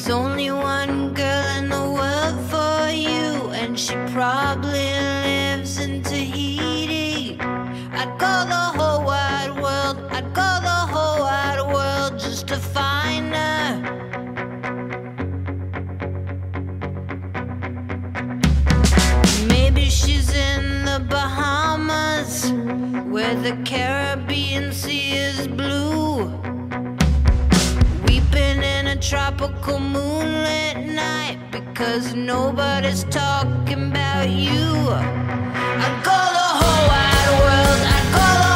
There's only one girl in the world for you, and she probably lives in Tahiti. I'd go the whole wide world, I'd go the whole wide world just to find her. Maybe she's in the Bahamas, where the Caribbean Sea is blue, weeping in a tropical moonlit night because nobody's talking about you. I'd go the whole wide world, I'd go the